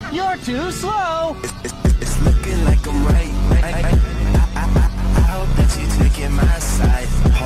You're too slow. It's looking like I'm right. I hope that you're taking my side.